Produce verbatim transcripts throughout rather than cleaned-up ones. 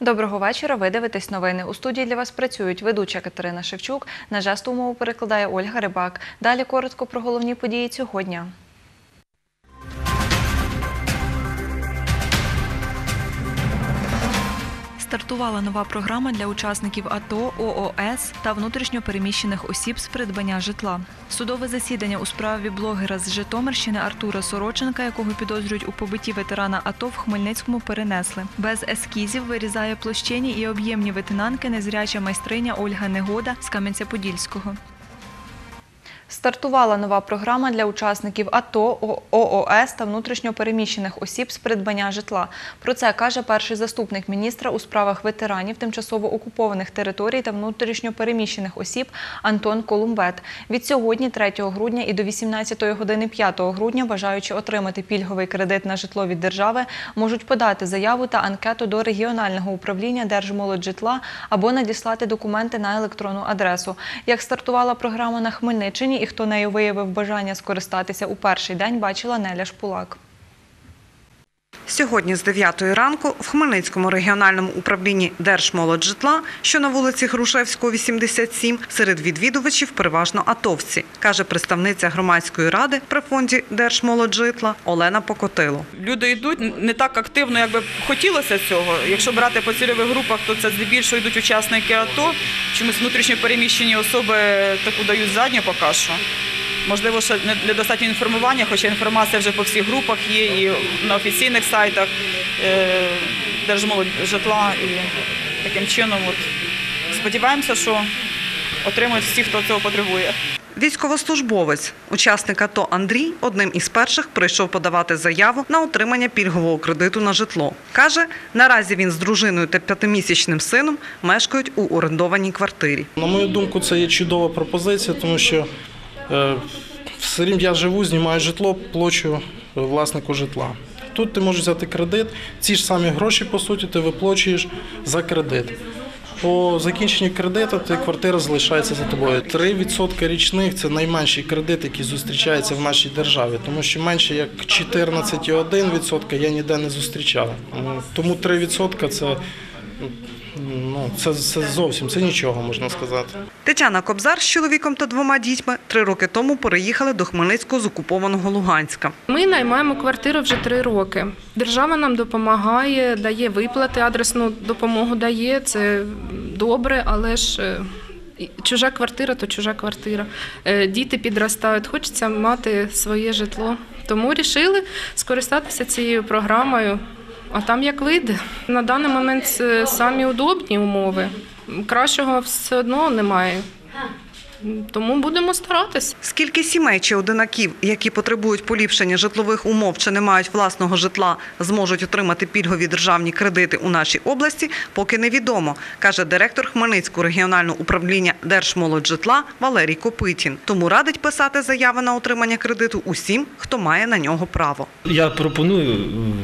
Доброго вечора. Ви дивитесь новини. У студії для вас працюють ведуча Катерина Шевчук. На жестову мову перекладає Ольга Рибак. Далі коротко про головні події цього дня. Стартувала нова програма для учасників АТО, ООС та внутрішньо переміщених осіб з придбання житла. Судове засідання у справі блогера з Житомирщини Артура Сороченка, якого підозрюють у побитті ветерана АТО, в Хмельницькому перенесли. Без ескізів вирізає площині і об'ємні витинанки незряча майстриня Ольга Негода з Кам'янця-Подільського. Стартувала нова програма для учасників АТО, ООС та внутрішньо переміщених осіб з придбання житла. Про це каже перший заступник міністра у справах ветеранів, тимчасово окупованих територій та внутрішньо переміщених осіб Антон Колумбет. Від сьогодні, третього грудня, і до вісімнадцятої години п'ятого грудня, бажаючи отримати пільговий кредит на житло від держави, можуть подати заяву та анкету до регіонального управління Держмолоджитла або надіслати документи на електронну адресу. Як стартувала програма на Хмельниччині і хто нею виявив бажання скористатися у перший день, бачила Неля Шпулак. Сьогодні з дев'ятої ранку в Хмельницькому регіональному управлінні Держмолоджитла, що на вулиці Грушевського, вісімдесят сім, серед відвідувачів переважно атовці, каже представниця громадської ради при фонді Держмолоджитла Олена Покотило. Люди йдуть не так активно, як би хотілося цього. Якщо брати по цільових групах, то це здебільшого йдуть учасники АТО. Чомусь внутрішньо переміщені особи таку дають задню поки що. Можливо, ще недостатньо інформування, хоча інформація вже по всіх групах є і на офіційних сайтах Держмолоджитла. І таким чином от, сподіваємося, що отримують всі, хто цього потребує. Військовослужбовець, учасник АТО Андрій, одним із перших прийшов подавати заяву на отримання пільгового кредиту на житло. Каже, наразі він з дружиною та п'ятимісячним сином мешкають у орендованій квартирі. На мою думку, це є чудова пропозиція, тому що в селі я живу, знімаю житло, плачу власнику житла. Тут ти можеш взяти кредит, ці ж самі гроші, по суті, ти виплачуєш за кредит. По закінченню кредиту квартира залишається за тобою. три відсотки річних – це найменший кредит, який зустрічається в нашій державі, тому що менше як чотирнадцять цілих одна десята відсотка я ніде не зустрічав. Тому три відсотки – це... Ну, це, це зовсім, це нічого, можна сказати. Тетяна Кобзар з чоловіком та двома дітьми три роки тому переїхали до Хмельницького з окупованого Луганська. Ми наймаємо квартиру вже три роки. Держава нам допомагає, дає виплати, адресну допомогу дає, це добре, але ж чужа квартира – то чужа квартира. Діти підростають, хочеться мати своє житло. Тому вирішили скористатися цією програмою. А там як вийде. На даний момент самі удобні умови. Кращого все одно немає. Тому будемо старатися. Скільки сімей чи одинаків, які потребують поліпшення житлових умов чи не мають власного житла, зможуть отримати пільгові державні кредити у нашій області, поки невідомо, каже директор Хмельницького регіонального управління Держмолоджитла Валерій Копитін. Тому радить писати заяви на отримання кредиту усім, хто має на нього право. Я пропоную...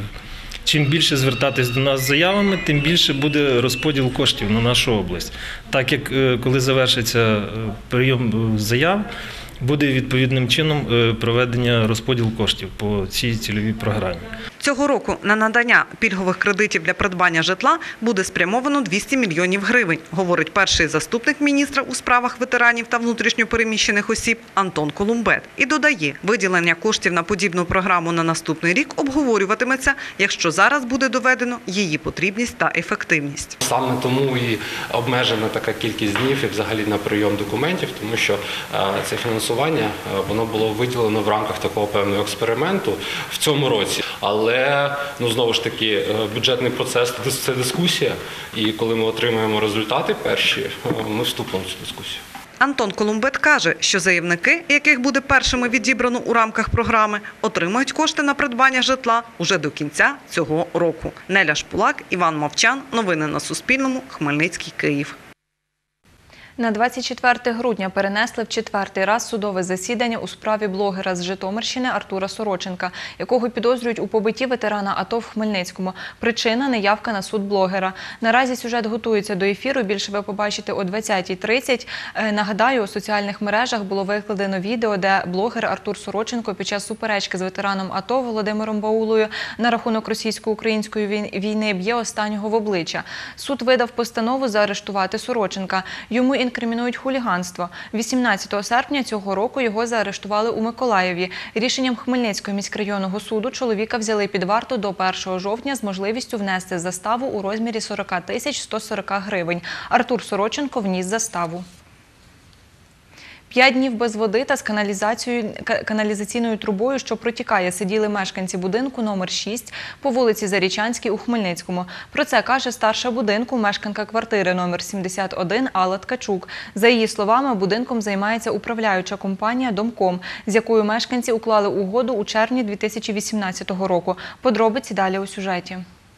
Чим більше звертатись до нас з заявами, тим більше буде розподіл коштів на нашу область. Так як коли завершиться прийом заяв, буде відповідним чином проведення розподілу коштів по цій цільовій програмі. Цього року на надання пільгових кредитів для придбання житла буде спрямовано двісті мільйонів гривень, говорить перший заступник міністра у справах ветеранів та внутрішньо переміщених осіб Антон Колумбет. І додає, виділення коштів на подібну програму на наступний рік обговорюватиметься, якщо зараз буде доведено її потрібність та ефективність. Саме тому і обмежена така кількість днів і взагалі на прийом документів, тому що це фінансування, воно було виділено в рамках такого певного експерименту в цьому році. Але Але, ну, знову ж таки, бюджетний процес – це дискусія, і коли ми отримаємо результати перші, ми вступимо в цю дискусію. Антон Колумбет каже, що заявники, яких буде першими відібрано у рамках програми, отримають кошти на придбання житла уже до кінця цього року. Неля Шпулак, Іван Мовчан. Новини на Суспільному. Хмельницький, Київ. На двадцять четверте грудня перенесли в четвертий раз судове засідання у справі блогера з Житомирщини Артура Сороченка, якого підозрюють у побитті ветерана АТО в Хмельницькому. Причина – неявка на суд блогера. Наразі сюжет готується до ефіру, більше ви побачите о двадцятій тридцять. Нагадаю, у соціальних мережах було викладено відео, де блогер Артур Сороченко під час суперечки з ветераном АТО Володимиром Баулою на рахунок російсько-української війни б'є останнього в обличчя. Суд видав постанову заарештувати Сороченка. Йому інкримінують хуліганство. вісімнадцятого серпня цього року його заарештували у Миколаєві. Рішенням Хмельницького міськрайонного суду чоловіка взяли під варту до першого жовтня з можливістю внести заставу у розмірі сорок тисяч сто сорок гривень. Артур Сороченко вніс заставу. П'ять днів без води та з каналізацією, каналізаційною трубою, що протікає, сиділи мешканці будинку номер шість по вулиці Зарічанській у Хмельницькому. Про це каже старша будинку, мешканка квартири номер сімдесят один Алла Ткачук. За її словами, будинком займається управляюча компанія «Домком», з якою мешканці уклали угоду у червні дві тисячі вісімнадцятого року. Подробиці далі у сюжеті.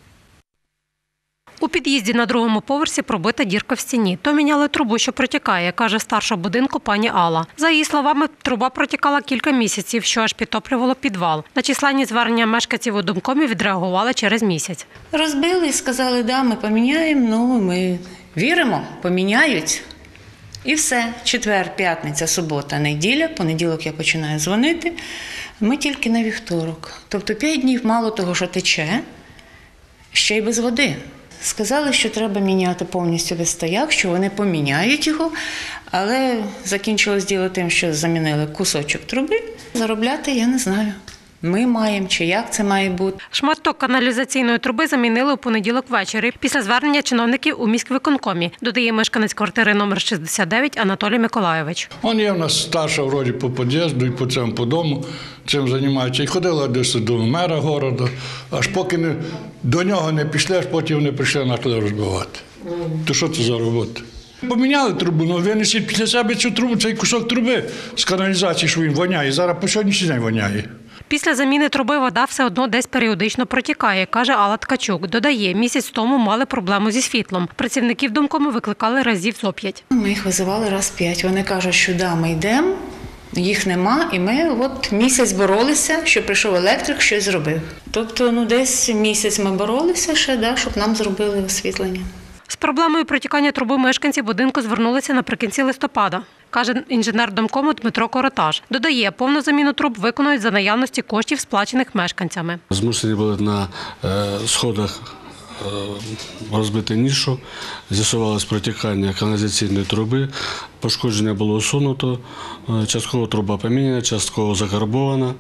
У під'їзді на другому поверсі пробита дірка в стіні. То міняли трубу, що протікає, каже старша будинку пані Алла. За її словами, труба протікала кілька місяців, що аж підтоплювало підвал. На численні звернення мешканців у Домкомі відреагували через місяць. Розбили і сказали, да, ми поміняємо, ну ми віримо, поміняють. І все. Четвер, п'ятниця, субота, неділя, понеділок я починаю дзвонити. Ми тільки на вівторок. Тобто п'ять днів мало того, що тече, ще й без води. Сказали, що треба міняти повністю весь стояк, що вони поміняють його, але закінчилось діло тим, що замінили кусочок труби. Заробляти я не знаю. Ми маємо, чи як це має бути. Шматок каналізаційної труби замінили у понеділок ввечері після звернення чиновників у міськвиконкомі, додає мешканець квартири номер шістдесят дев'ять Анатолій Миколайович. Он є в нас старша вроді по під'їзду і по цьому по дому, цим займається. І ходила десь до мера города, аж поки не, до нього не пішли, аж потім вони прийшли почали розбивати. То що це за робота? Поміняли трубу, але винесіть після себе цю трубу, цей кусок труби з каналізації, що він воняє. Зараз по сьогоднішній день воняє. Після заміни труби вода все одно десь періодично протікає, каже Алла Ткачук. Додає, місяць тому мали проблему зі світлом. Працівників Домкому викликали разів зо п'ять. Ми їх визивали раз п'ять. Вони кажуть, що да, ми йдемо, їх нема, і ми от місяць боролися, що прийшов електрик, щось зробив. Тобто, ну десь місяць ми боролися ще, да, щоб нам зробили освітлення. З проблемою протікання труби мешканці будинку звернулися наприкінці листопада, каже інженер Домкому Дмитро Коротаж. Додає, повну заміну труб виконують за наявності коштів, сплачених мешканцями. Змушені були на сходах розбити нішу, з'ясувалось протікання каналізаційної труби, пошкодження було усунуто, частково труба поміняна, частково закарбована.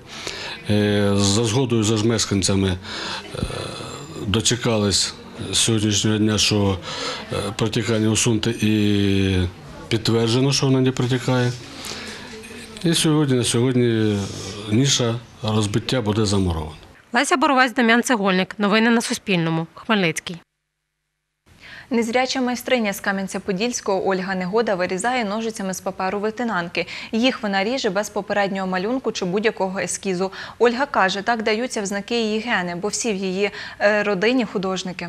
За згодою з мешканцями дочекались сьогоднішнього дня, що протікання усунуте і підтверджено, що вона не протікає. І сьогодні, на сьогодні ніша розбиття буде замурована. Леся Боровець, Дем'ян Цегольник. Новини на Суспільному. Хмельницький. Незряча майстриня з Кам'янця-Подільського Ольга Негода вирізає ножицями з паперу ветенанки. Їх вона ріже без попереднього малюнку чи будь-якого ескізу. Ольга каже, так даються в знаки її гени, бо всі в її родині художники.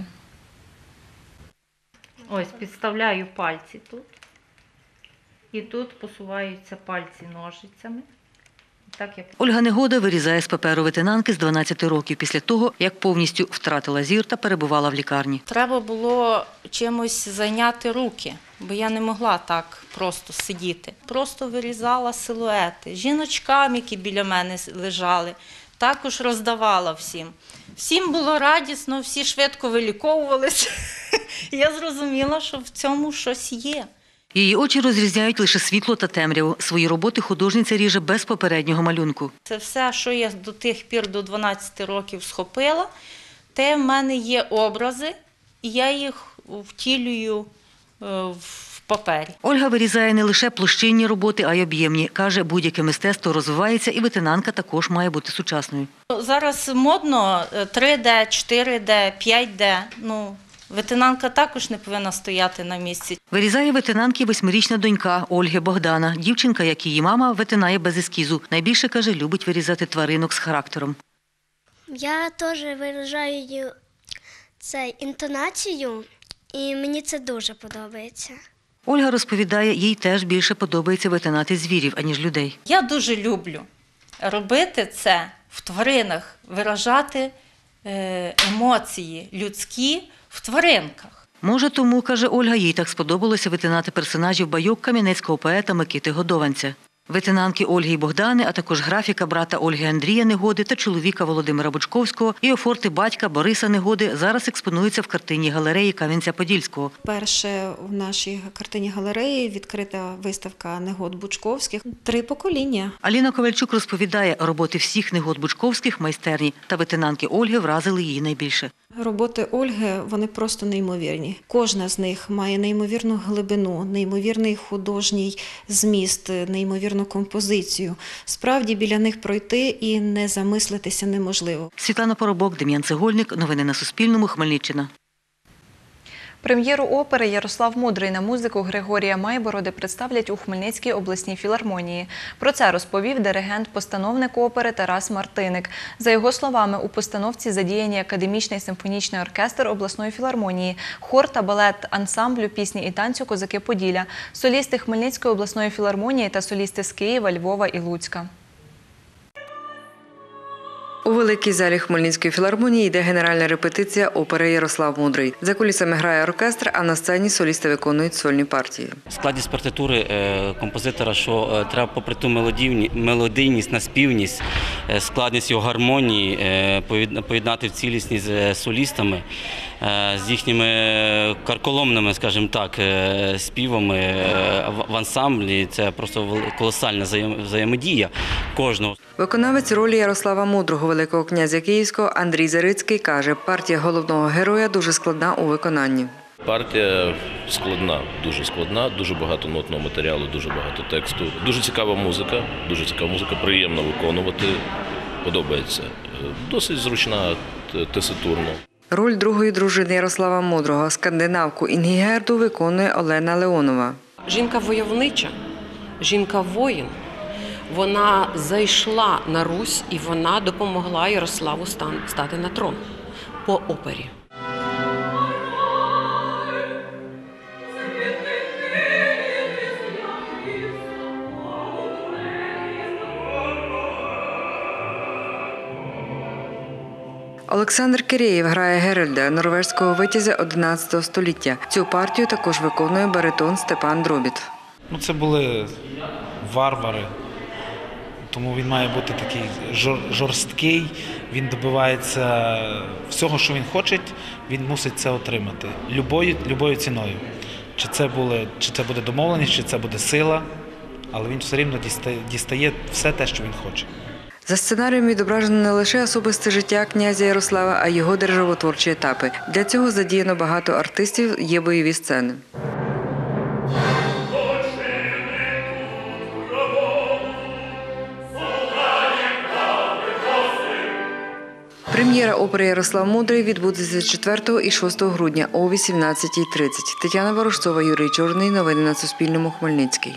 Ось, підставляю пальці тут. І тут посуваються пальці ножицями. Так, як... Ольга Негода вирізає з паперу ветенанки з дванадцяти років після того, як повністю втратила зір та перебувала в лікарні. Треба було чимось зайняти руки, бо я не могла так просто сидіти. Просто вирізала силуети жіночкам, які біля мене лежали, також роздавала всім. Всім було радісно, всі швидко виліковувалися. Я зрозуміла, що в цьому щось є. Її очі розрізняють лише світло та темряву. Свої роботи художниця ріже без попереднього малюнку. Це все, що я до тих пір, до дванадцяти років схопила, те в мене є образи, і я їх втілюю в папері. Ольга вирізає не лише площинні роботи, а й об'ємні. Каже, будь-яке мистецтво розвивається, і ветенанка також має бути сучасною. Зараз модно три де, чотири де, п'ять де, ну... Ветенанка також не повинна стояти на місці. Вирізає ветенанки восьмирічна донька Ольги Богдана. Дівчинка, як її мама, ветенає без ескізу. Найбільше, каже, любить вирізати тваринок з характером. Я теж виражаю це інтонацію, і мені це дуже подобається. Ольга розповідає, їй теж більше подобається витинати звірів, аніж людей. Я дуже люблю робити це в тваринах, виражати емоції людські в тваринках. Може тому, каже Ольга, їй так сподобалося витинати персонажів байок кам'янецького поета Микити Годованця. Витинанки Ольги і Богдани, а також графіка брата Ольги Андрія Негоди та чоловіка Володимира Бучковського і офорти батька Бориса Негоди зараз експонуються в картинній галереї Кам'янця-Подільського. Перше в нашій картинній галереї відкрита виставка негод Бучковських. Три покоління. Аліна Ковальчук розповідає, роботи всіх негод Бучковських майстерні та витинанки Ольги вразили її найбільше. Роботи Ольги, вони просто неймовірні. Кожна з них має неймовірну глибину, неймовірний художній зміст, неймовірну композицію. Справді біля них пройти і не замислитися неможливо. Світлана Поробок, Дем'ян Цегольник. Новини на Суспільному. Хмельниччина. Прем'єру опери «Ярослав Мудрий» на музику Григорія Майбороди представлять у Хмельницькій обласній філармонії. Про це розповів диригент-постановник опери Тарас Мартиник. За його словами, у постановці задіяні академічний симфонічний оркестр обласної філармонії, хор та балет ансамблю пісні і танцю «Козаки Поділля», солісти Хмельницької обласної філармонії та солісти з Києва, Львова і Луцька. У великій залі Хмельницької філармонії йде генеральна репетиція опери «Ярослав Мудрий». За кулісами грає оркестр, а на сцені солісти виконують сольні партії. Складність партитури композитора, що треба попри ту мелодійність, наспівність, складність його гармонії поєднати в цілісність з солістами, з їхніми карколомними, скажімо так, співами в ансамблі. Це просто колосальна взаємодія кожного. Виконавець ролі Ярослава Мудрого, великого князя Київського, Андрій Зарицький каже, партія головного героя дуже складна у виконанні. Партія складна, дуже складна, дуже багато нотного матеріалу, дуже багато тексту. Дуже цікава музика, дуже цікава музика, приємно виконувати, подобається. Досить зручна, теситурна. Роль другої дружини Ярослава Мудрого, скандинавку Інгігерду, виконує Олена Леонова. Жінка войовнича, жінка-воїн. Вона зайшла на Русь і вона допомогла Ярославу стати на трон по опері. Олександр Кирєєв грає Геральда, норвезького витязя одинадцятого століття. Цю партію також виконує баритон Степан Дробіт. Ну, це були варвари. Тому він має бути такий жорсткий, він добивається всього, що він хоче, він мусить це отримати. Любою, любою ціною. Чи це, були, чи це буде домовленість, чи це буде сила, але він все рівно дістає, дістає все те, що він хоче. За сценарієм відображено не лише особисте життя князя Ярослава, а й його державотворчі етапи. Для цього задіяно багато артистів, є бойові сцени. Прем'єра опери «Ярослав Мудрий» відбудеться четвертого і шостого грудня о вісімнадцятій тридцять. Тетяна Ворожцова, Юрій Чорний. Новини на Суспільному. Хмельницький.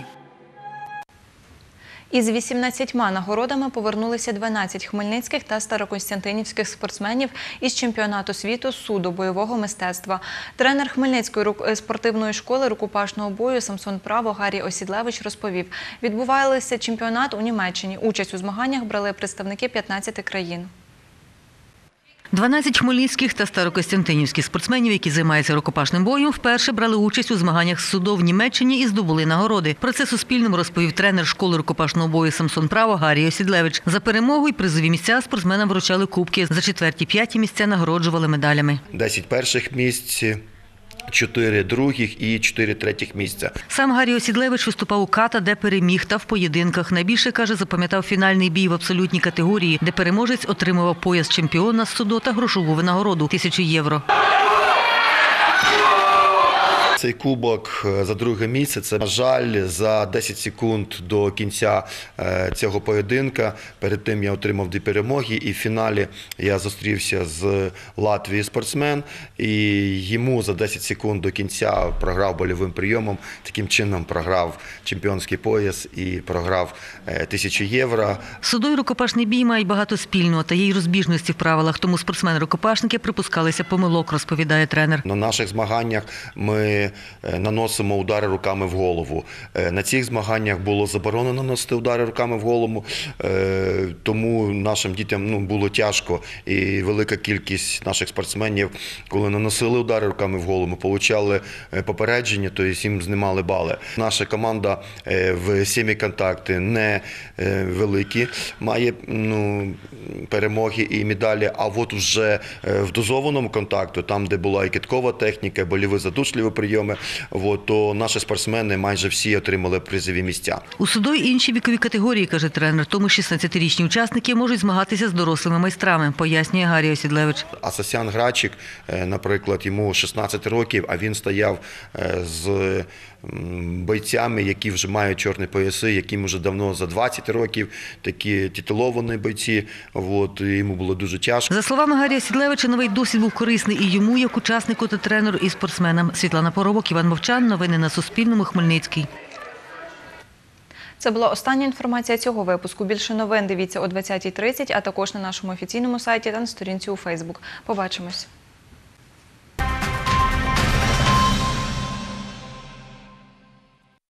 Із вісімнадцятьма нагородами повернулися дванадцять хмельницьких та старокостянтинівських спортсменів із чемпіонату світу з суду бойового мистецтва. Тренер Хмельницької спортивної школи рукопашного бою Самсон Право Гарій Осідлевич розповів, відбувався чемпіонат у Німеччині. Участь у змаганнях брали представники п'ятнадцяти країн. дванадцять хмельницьких та старокостянтинівських спортсменів, які займаються рукопашним боєм, вперше брали участь у змаганнях з судо в Німеччині і здобули нагороди. Про це Суспільному розповів тренер школи рукопашного бою Самсон Право Гарій Осідлевич. За перемогу і призові місця спортсменам вручали кубки. За четверті-п'яті місця нагороджували медалями. десять перших місць, чотири других і чотири третіх місця. Сам Гарій Осідлевич виступав у ката, де переміг, та в поєдинках. Найбільше, каже, запам'ятав фінальний бій в абсолютній категорії, де переможець отримував пояс чемпіона з судо та грошову винагороду – тисячу євро. Цей кубок за друге місце – це, на жаль, за десять секунд до кінця цього поєдинка. Перед тим я отримав дві перемоги, і в фіналі я зустрівся з Латвією спортсмен, і йому за десять секунд до кінця програв больовим прийомом. Таким чином програв чемпіонський пояс і програв тисячу євро. Судо і рукопашний бій мають багато спільного, та є й розбіжності в правилах, тому спортсмени-рукопашники припускалися помилок, розповідає тренер. На наших змаганнях ми ми наносимо удари руками в голову. На цих змаганнях було заборонено наносити удари руками в голову, тому нашим дітям ну, було тяжко. І велика кількість наших спортсменів, коли наносили удари руками в голову, отримали попередження, тобто їм знімали бали. Наша команда в семіконтакти не великі, має ну, перемоги і медалі, а от вже в дозованому контакту, там, де була і киткова техніка, больові задушливі прийоми, от, то наші спортсмени майже всі отримали призові місця. У судо й інші вікові категорії, каже тренер, тому шістнадцятирічні учасники можуть змагатися з дорослими майстрами, пояснює Гаррій Осідлевич. Асасян Грачик, наприклад, йому шістнадцять років, а він стояв з бойцями, які вже мають чорні пояси, яким вже давно за двадцять років, такі титуловані бойці, от, і йому було дуже тяжко. За словами Гаррія Осідлевича, новий досвід був корисний і йому, як учаснику та тренеру, і спортсменам. Світлана Поробок, Іван Мовчан. Новини на Суспільному. Хмельницький. Це була остання інформація цього випуску. Більше новин дивіться о двадцятій тридцять, а також на нашому офіційному сайті та на сторінці у Фейсбук. Побачимось.